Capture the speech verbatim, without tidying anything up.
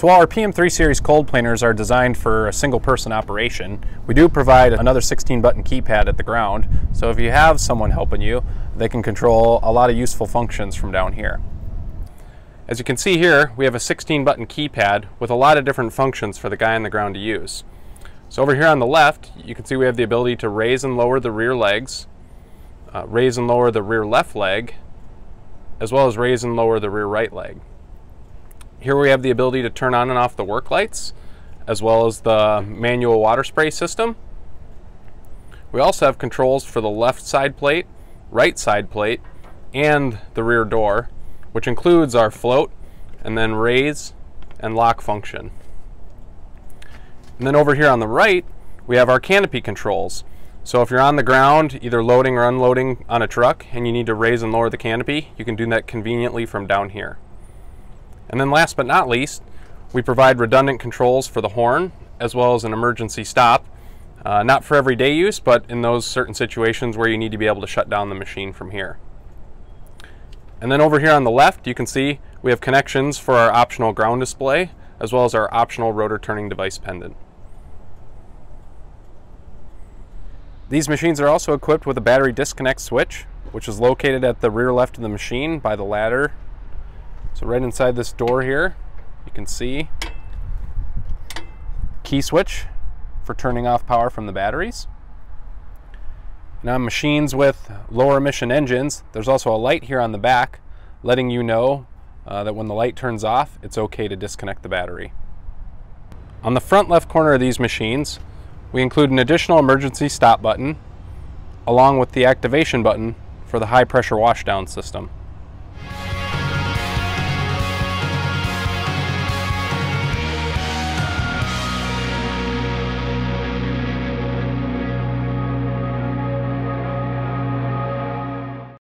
So while our P M three series cold planers are designed for a single person operation, we do provide another sixteen button keypad at the ground. So if you have someone helping you, they can control a lot of useful functions from down here. As you can see here, we have a sixteen button keypad with a lot of different functions for the guy on the ground to use. So over here on the left, you can see we have the ability to raise and lower the rear legs, uh, raise and lower the rear left leg, as well as raise and lower the rear right leg. Here we have the ability to turn on and off the work lights, as well as the manual water spray system. We also have controls for the left side plate, right side plate, and the rear door, which includes our float and then raise and lock function. And then over here on the right, we have our Canopy Controls. So if you're on the ground, either loading or unloading on a truck, and you need to raise and lower the canopy, you can do that conveniently from down here. And then last but not least, we provide redundant controls for the horn, as well as an emergency stop. Uh, not for everyday use, but in those certain situations where you need to be able to shut down the machine from here. And then over here on the left, you can see we have connections for our optional ground display, as well as our optional rotor turning device pendant. These machines are also equipped with a battery disconnect switch, which is located at the rear left of the machine by the ladder. So right inside this door here, you can see key switch for turning off power from the batteries. Now, on machines with lower emission engines, there's also a light here on the back letting you know uh, that when the light turns off, it's okay to disconnect the battery. On the front left corner of these machines, we include an additional emergency stop button along with the activation button for the high pressure washdown system.